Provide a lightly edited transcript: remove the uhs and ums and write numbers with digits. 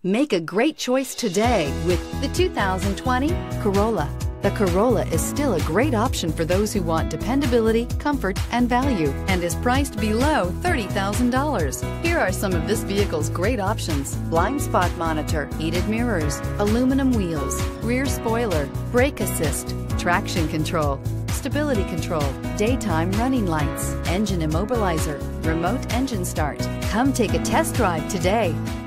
Make a great choice today with the 2020 Corolla. The Corolla is still a great option for those who want dependability, comfort, and value, and is priced below $30,000. Here are some of this vehicle's great options: blind spot monitor, heated mirrors, aluminum wheels, rear spoiler, brake assist, traction control, stability control, daytime running lights, engine immobilizer, remote engine start. Come take a test drive today.